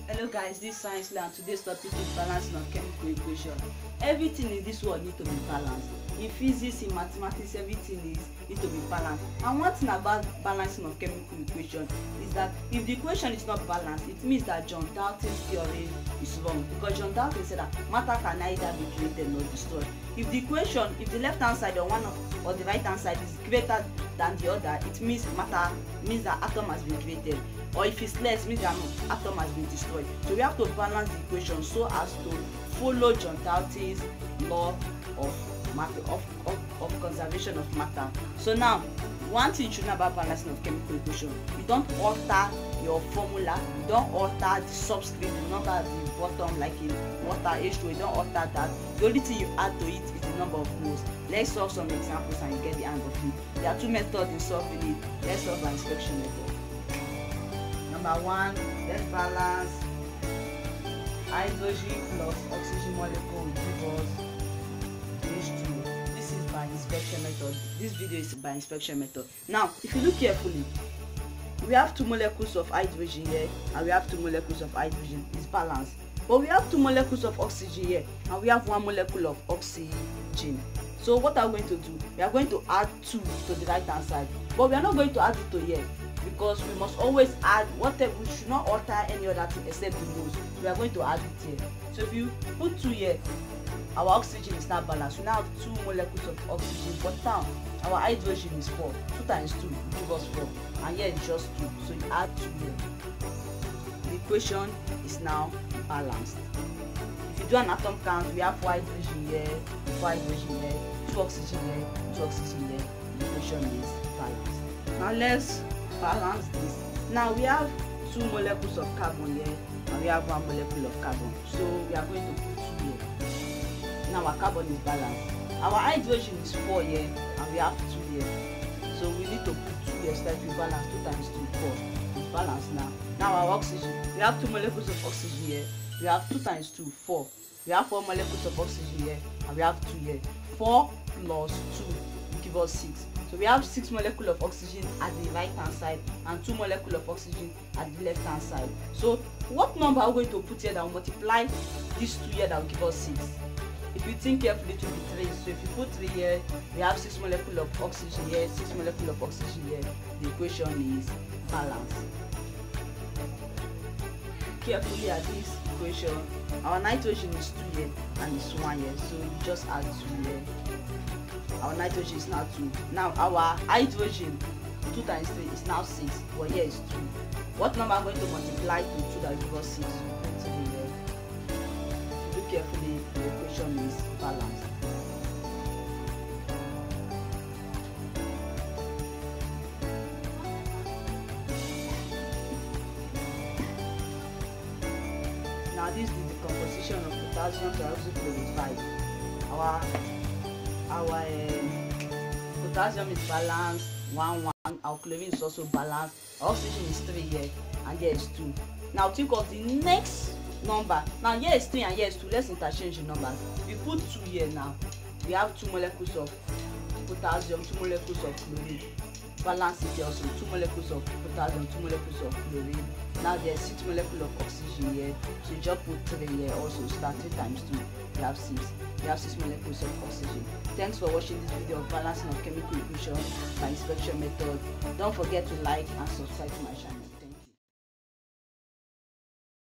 Hello guys, this is Science Land. Today's topic is balancing of chemical equation. Everything in this world needs to be balanced. In physics, in mathematics, everything needs to be balanced. And one thing about balancing of chemical equation is that if the equation is not balanced, it means that John Dalton's theory is wrong, because John Dalton said that matter can neither be created nor destroyed. If the equation, if the left hand side or the right hand side is greater than the other, it means that atom has been created. Or if it's less, means that atom has been destroyed. So we have to balance the equation so as to follow John Dalton's law of matter of conservation of matter. So now, one thing you should know about balancing of chemical equation: you don't alter your formula, you don't alter the subscript, the number at the bottom like in water H2O. You don't alter that. The only thing you add to it is the number of moles. Let's solve some examples and you get the hang of it. There are two methods in solving it. Let's solve by inspection method. Number one, let's balance hydrogen plus oxygen molecule give us H2O. This is by inspection method. This video is by inspection method. Now, if you look carefully, we have two molecules of hydrogen here and we have two molecules of hydrogen. It's balanced. But we have two molecules of oxygen here and we have one molecule of oxygen. So what are we going to do? We are going to add 2 to the right hand side, but we are not going to add it to here, because we must always add whatever. We should not alter any other thing except the moles. We are going to add it here. So if you put 2 here, our oxygen is now balanced. We now have 2 molecules of oxygen, but now our hydrogen is 4. 2 times 2 will give us 4, and here it's just 2. So you add 2 here. The equation is now balanced. If you do an atom count, we have 4 hydrogen here, 4 hydrogen here, 2 oxygen here, 2 oxygen here. The equation is balanced. Now let's balance this. Now we have 2 molecules of carbon here and we have 1 molecule of carbon. So we are going to put 2 here. Now our carbon is balanced. Our hydrogen is 4 here and we have 2 here. So we need to put 2 here so that we balance. 2 times 2, 4. It's balanced now. Now our oxygen, we have 2 molecules of oxygen here. We have 2 times 2, 4. We have 4 molecules of oxygen here and we have 2 here. 4 plus 2 will give us 6. So we have 6 molecules of oxygen at the right hand side and 2 molecules of oxygen at the left hand side. So what number are we going to put here that will multiply these 2 here that will give us 6? If you think carefully, it will be 3. So if you put 3 here, we have 6 molecules of oxygen here, 6 molecules of oxygen here. The equation is balanced. Carefully at this equation, our nitrogen is 2 here and it's 1 here. So you just add 2 here. Our nitrogen is now 2. Now our hydrogen, 2 times 3 is now 6, but here is 2. What number are we going to multiply to 2 that will give us 6? Put 3 here. If you look carefully, the equation is balanced. Now this is the composition of potassium peroxychloride 5. Our potassium is balanced, 1, 1. Our chlorine is also balanced. Our oxygen is 3 here and here is 2. Now think of the next number. Now here is 3 and here is 2. Let's interchange the numbers. We put 2 here now. We have 2 molecules of potassium, 2 molecules of chlorine. Balance it here also. 2 molecules of potassium, 2 molecules of chlorine. Now there's 6 molecules of oxygen here. So you just put 3 here also. So that 3 times 2, we have 6. We have 6 molecules of oxygen. Thanks for watching this video of balancing of chemical equation by inspection method. Don't forget to like and subscribe to my channel.